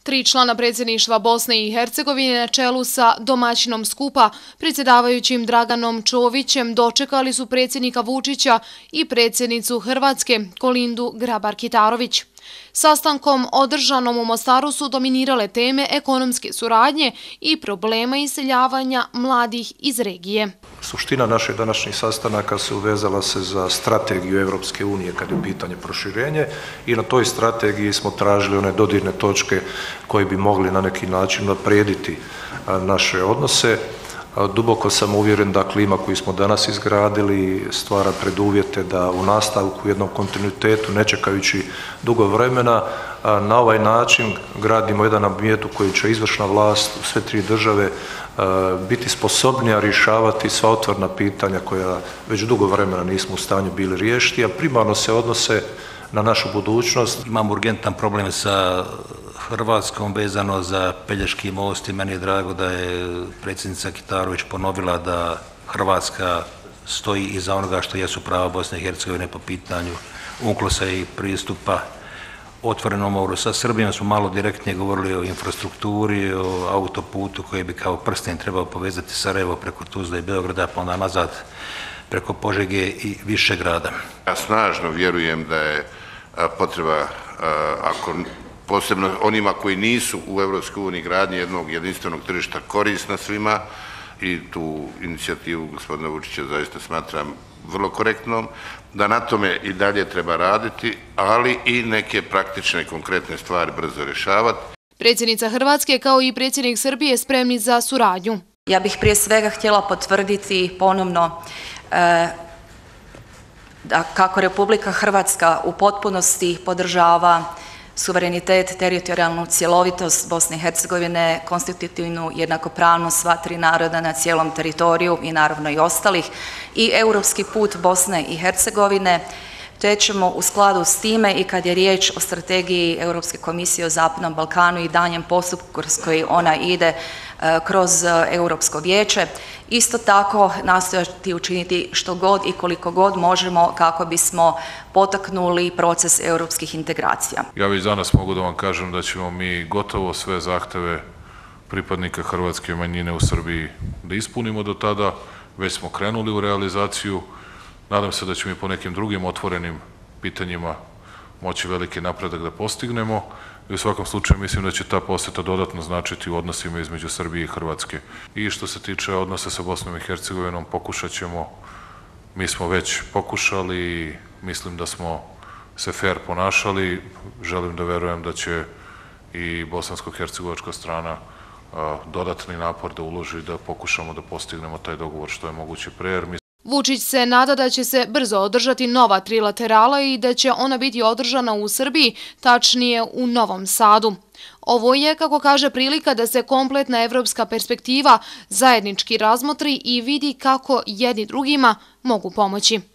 3 člana predsjedništva Bosne i Hercegovine na čelu sa domaćinom skupa, predsjedavajućim Draganom Čovićem, dočekali su predsjednika Vučića i predsjednicu Hrvatske, Kolindu Grabar-Kitarović. Sastankom održanom u Mostaru su dominirale teme ekonomske suradnje i problema iseljavanja mladih iz regije. Suština naših današnjih sastanaka se uvezala se za strategiju Evropske unije kad je u pitanje proširenje i na toj strategiji smo tražili one dodirne točke koje bi mogli na neki način unaprijediti naše odnose. Duboko sam uvjeren da klima koju smo danas izgradili stvara preduvjete da u nastavku u jednom kontinuitetu, ne čekajući dugo vremena, na ovaj način gradimo jedan ambijent u koji će izvršna vlast u sve 3 države biti sposobnija rješavati sva otvorena pitanja koja već dugo vremena nismo u stanju bili riješiti, a primarno se odnose na našu budućnost. Imamo urgentan problem sa Hrvatskom vezano za Pelješki most i meni je drago da je predsjednica Kitarović ponovila da Hrvatska stoji iza onoga što jesu prava Bosne i Hercegovine po pitanju UNCLOS-a i pristupa otvorenom moru. Sa Srbijom smo malo direktnije govorili o infrastrukturi, o autoputu koji bi kao prsten trebao povezati Sarajevo preko Tuzle i Beograda, pa onda nazad preko Požege i Višegrada. Ja snažno vjerujem da je potreba, ako posebno onima koji nisu u Evropskoj uniji, gradnje jednog jedinstvenog tržišta korisna svima i tu inicijativu gospodina Vučića zaista smatram vrlo korektnom, da na tome i dalje treba raditi, ali i neke praktične i konkretne stvari brzo rješavati. Predsjednica Hrvatske kao i predsjednik Srbije spremni za suradnju. Ja bih prije svega htjela potvrditi ponovno da kako Republika Hrvatska u potpunosti podržava suverenitet, teritorijalnu cjelovitost Bosne i Hercegovine, konstitutivnu jednakopravnost sva 3 naroda na cijelom teritoriju i naravno i ostalih, i europski put Bosne i Hercegovine, te ćemo u skladu s time i kad je riječ o strategiji Europske komisije o Zapadnom Balkanu i danjem postupku kroz koji ona ide kroz Europsko vijeće, isto tako nastojati učiniti što god i koliko god možemo kako bismo potaknuli proces europskih integracija. Ja već danas mogu da vam kažem da ćemo mi gotovo sve zahteve pripadnika hrvatske manjine u Srbiji da ispunimo do tada, već smo krenuli u realizaciju. Nadam se da ćemo i po nekim drugim otvorenim pitanjima moći veliki napredak da postignemo i u svakom slučaju mislim da će ta poseta dodatno značiti u odnosima između Srbije i Hrvatske. I što se tiče odnosa sa Bosnom i Hercegovinom, pokušat ćemo, mi smo već pokušali i mislim da smo se fair ponašali. Želim da verujem da će i bosansko-hercegovačka strana dodatni napor da uloži da pokušamo da postignemo taj dogovor što je moguće pre. Vučić se nada da će se brzo održati nova trilaterala i da će ona biti održana u Srbiji, tačnije u Novom Sadu. Ovo je, kako kaže, prilika da se kompletna evropska perspektiva zajednički razmotri i vidi kako jedni drugima mogu pomoći.